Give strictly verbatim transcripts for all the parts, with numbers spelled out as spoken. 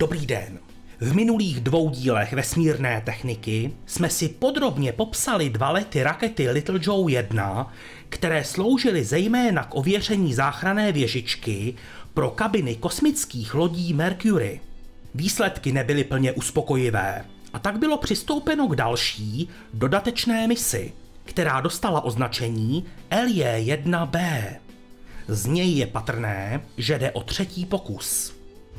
Dobrý den. V minulých dvou dílech vesmírné techniky jsme si podrobně popsali dva lety rakety Little Joe jedna, které sloužily zejména k ověření záchranné věžičky pro kabiny kosmických lodí Mercury. Výsledky nebyly plně uspokojivé a tak bylo přistoupeno k další, dodatečné misi, která dostala označení L J jedna B. Z něj je patrné, že jde o třetí pokus.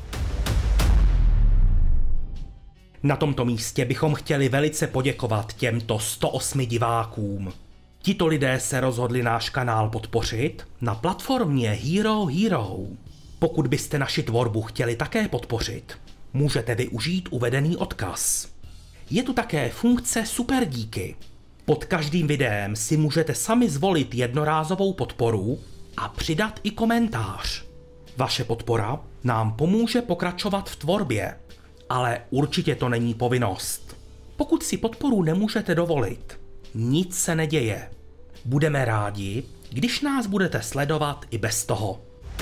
Na tomto místě bychom chtěli velice poděkovat těmto sto osmi divákům. Tito lidé se rozhodli náš kanál podpořit na platformě Hero Hero. Pokud byste naši tvorbu chtěli také podpořit, můžete využít uvedený odkaz. Je tu také funkce Super díky. Pod každým videem si můžete sami zvolit jednorázovou podporu a přidat i komentář. Vaše podpora nám pomůže pokračovat v tvorbě, ale určitě to není povinnost. Pokud si podporu nemůžete dovolit, nic se neděje. Budeme rádi, když nás budete sledovat i bez toho.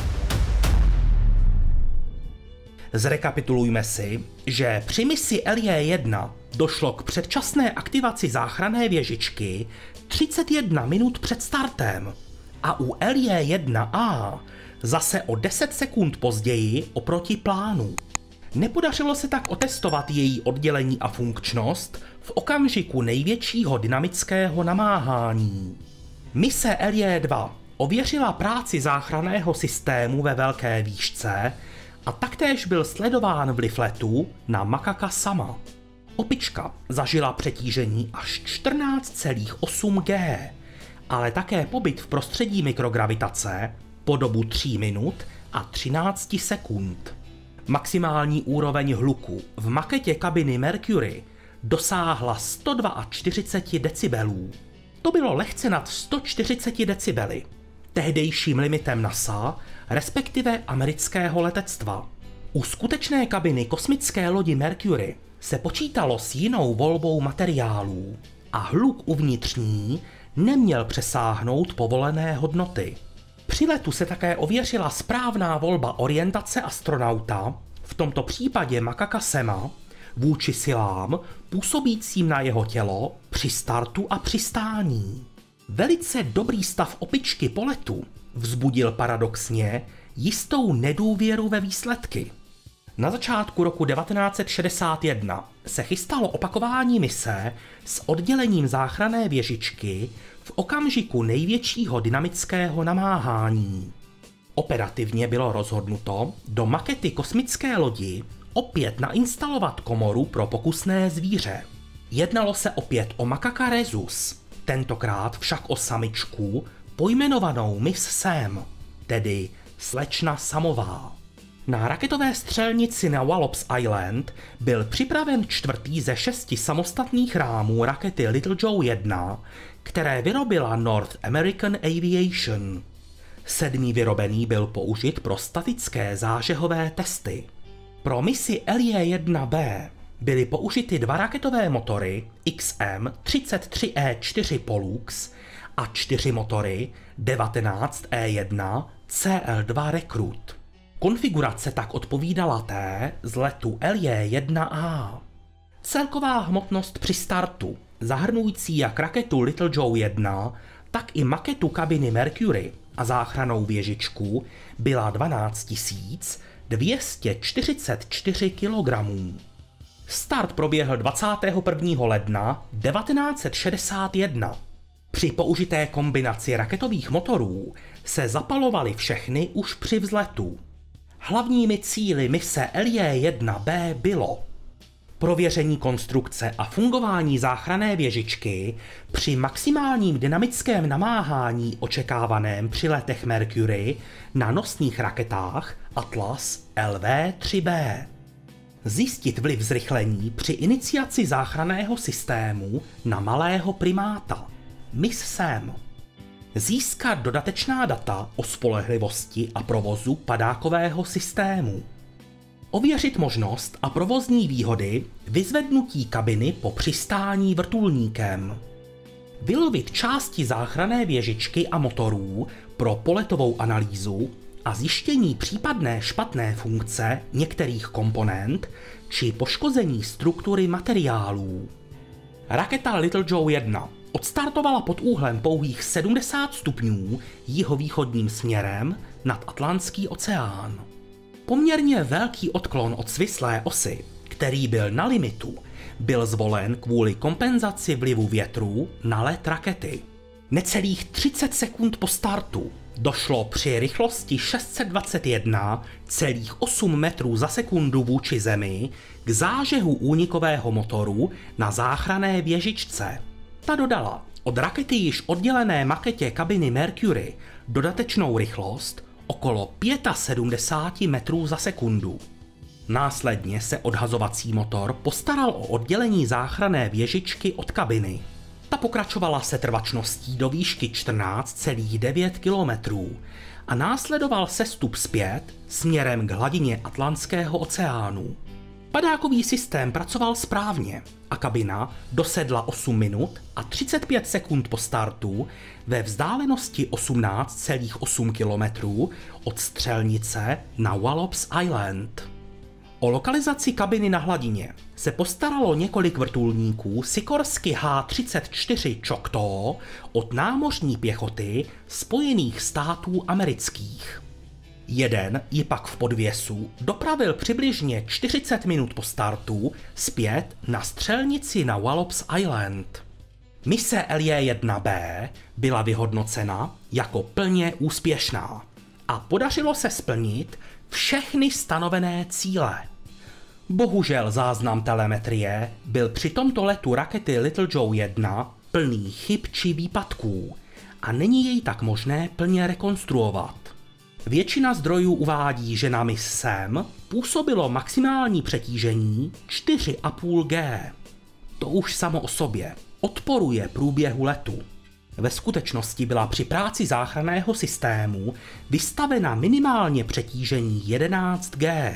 Zrekapitulujme si, že při misi L J jedna došlo k předčasné aktivaci záchranné věžičky třicet jedna minut před startem a u L J jedna A zase o deset sekund později oproti plánu. Nepodařilo se tak otestovat její oddělení a funkčnost v okamžiku největšího dynamického namáhání. Mise L J dva ověřila práci záchranného systému ve velké výšce a taktéž byl sledován vliv letu na makaka sama. Opička zažila přetížení až čtrnáct celá osm G, ale také pobyt v prostředí mikrogravitace po dobu tří minut a třináct sekund. Maximální úroveň hluku v maketě kabiny Mercury dosáhla sto čtyřicet dva decibelů. To bylo lehce nad sto čtyřicet decibely, tehdejším limitem NASA, respektive amerického letectva. U skutečné kabiny kosmické lodi Mercury se počítalo s jinou volbou materiálů a hluk uvnitř ní neměl přesáhnout povolené hodnoty. Při letu se také ověřila správná volba orientace astronauta, v tomto případě makaka Sema, vůči silám působícím na jeho tělo při startu a přistání. Velice dobrý stav opičky po letu vzbudil paradoxně jistou nedůvěru ve výsledky. Na začátku roku devatenáct set šedesát jedna se chystalo opakování mise s oddělením záchranné věžičky v okamžiku největšího dynamického namáhání. Operativně bylo rozhodnuto do makety kosmické lodi opět nainstalovat komoru pro pokusné zvíře. Jednalo se opět o makaka Rhesus, tentokrát však o samičku pojmenovanou Miss Sam, tedy slečna samová. Na raketové střelnici na Wallops Island byl připraven čtvrtý ze šesti samostatných rámů rakety Little Joe jedna, které vyrobila North American Aviation. Sedmý vyrobený byl použit pro statické zážehové testy. Pro misi L J jedna B byly použity dva raketové motory X M třicet tři E čtyři Pollux a čtyři motory devatenáct E jedna C L dva Recruit. Konfigurace tak odpovídala té z letu L J jedna A. Celková hmotnost při startu, zahrnující jak raketu Little Joe jedna, tak i maketu kabiny Mercury a záchrannou věžičku, byla dvanáct tisíc dvě stě čtyřicet čtyři kilogramů. Start proběhl dvacátého prvního ledna devatenáct set šedesát jedna. Při použité kombinaci raketových motorů se zapalovaly všechny už při vzletu. Hlavními cíli mise L J jedna B bylo prověření konstrukce a fungování záchranné věžičky při maximálním dynamickém namáhání očekávaném při letech Mercury na nosných raketách Atlas L V tři B. Zjistit vliv zrychlení při iniciaci záchranného systému na malého primáta Miss Sam. Získat dodatečná data o spolehlivosti a provozu padákového systému. Ověřit možnost a provozní výhody vyzvednutí kabiny po přistání vrtulníkem. Vylovit části záchranné věžičky a motorů pro poletovou analýzu a zjištění případné špatné funkce některých komponent či poškození struktury materiálů. Raketa Little Joe jedna odstartovala pod úhlem pouhých sedmdesát stupňů jihovýchodním směrem nad Atlantský oceán. Poměrně velký odklon od svislé osy, který byl na limitu, byl zvolen kvůli kompenzaci vlivu větru na let rakety. Necelých třicet sekund po startu došlo při rychlosti šest set dvacet jedna celá osm metrů za sekundu vůči Zemi k zážehu únikového motoru na záchranné věžičce. Ta dodala od rakety již oddělené maketě kabiny Mercury dodatečnou rychlost okolo sedmdesát pět metrů za sekundu. Následně se odhazovací motor postaral o oddělení záchranné věžičky od kabiny. Ta pokračovala setrvačností do výšky čtrnáct celá devět kilometrů a následoval sestup zpět směrem k hladině Atlantského oceánu. Padákový systém pracoval správně a kabina dosedla osm minut a třicet pět sekund po startu ve vzdálenosti osmnáct celá osm kilometrů od střelnice na Wallops Island. O lokalizaci kabiny na hladině se postaralo několik vrtulníků Sikorsky H třicet čtyři Choctaw od námořní pěchoty Spojených států amerických. Jeden ji pak v podvěsu dopravil přibližně čtyřicet minut po startu zpět na střelnici na Wallops Island. Mise L J jedna B byla vyhodnocena jako plně úspěšná a podařilo se splnit všechny stanovené cíle. Bohužel záznam telemetrie byl při tomto letu rakety Little Joe jedna plný chyb či výpadků a není jej tak možné plně rekonstruovat. Většina zdrojů uvádí, že na mis Sam působilo maximální přetížení čtyři a půl G. To už samo o sobě odporuje průběhu letu. Ve skutečnosti byla při práci záchranného systému vystavena minimálně přetížení jedenáct G.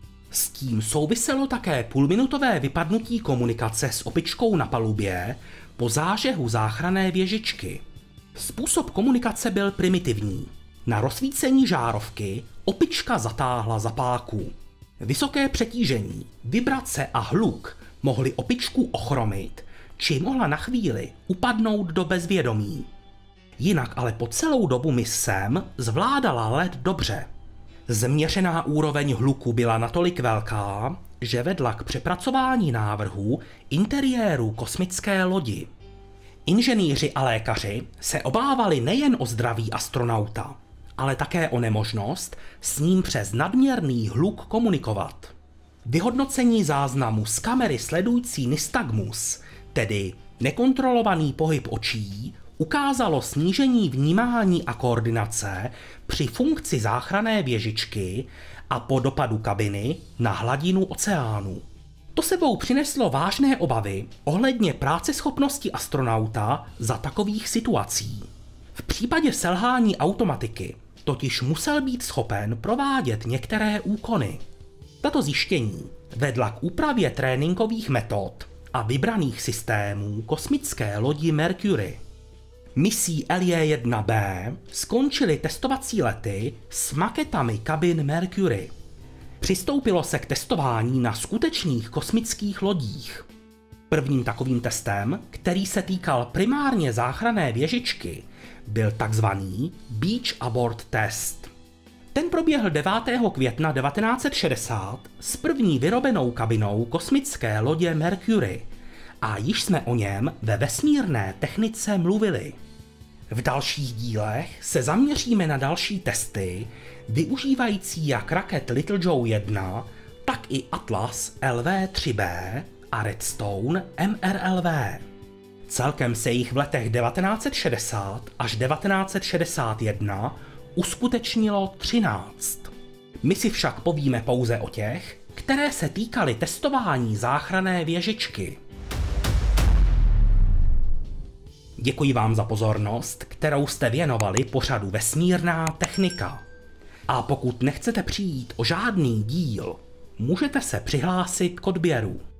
S tím souviselo také půlminutové vypadnutí komunikace s opičkou na palubě po zážehu záchranné věžičky. Způsob komunikace byl primitivní. Na rozsvícení žárovky opička zatáhla zapáku. Vysoké přetížení, vibrace a hluk mohly opičku ochromit, či mohla na chvíli upadnout do bezvědomí. Jinak ale po celou dobu mis Sam zvládala let dobře. Změřená úroveň hluku byla natolik velká, že vedla k přepracování návrhu interiéru kosmické lodi. Inženýři a lékaři se obávali nejen o zdraví astronauta, ale také o nemožnost s ním přes nadměrný hluk komunikovat. Vyhodnocení záznamu z kamery sledující nystagmus, tedy nekontrolovaný pohyb očí, ukázalo snížení vnímání a koordinace při funkci záchranné věžičky a po dopadu kabiny na hladinu oceánu. To sebou přineslo vážné obavy ohledně práceschopnosti astronauta za takových situací. V případě selhání automatiky totiž musel být schopen provádět některé úkony. Tato zjištění vedla k úpravě tréninkových metod a vybraných systémů kosmické lodi Mercury. Misí L J jedna B skončily testovací lety s maketami kabin Mercury. Přistoupilo se k testování na skutečných kosmických lodích. Prvním takovým testem, který se týkal primárně záchranné věžičky, byl takzvaný Beach Abort test. Ten proběhl devátého května devatenáct set šedesát s první vyrobenou kabinou kosmické lodě Mercury a již jsme o něm ve vesmírné technice mluvili. V dalších dílech se zaměříme na další testy, využívající jak raket Little Joe jedna, tak i Atlas L V tři B a Redstone M R L V. Celkem se jich v letech devatenáct set šedesát až devatenáct set šedesát jedna uskutečnilo třináct. My si však povíme pouze o těch, které se týkaly testování záchranné věžičky. Děkuji vám za pozornost, kterou jste věnovali pořadu Vesmírná technika. A pokud nechcete přijít o žádný díl, můžete se přihlásit k odběru.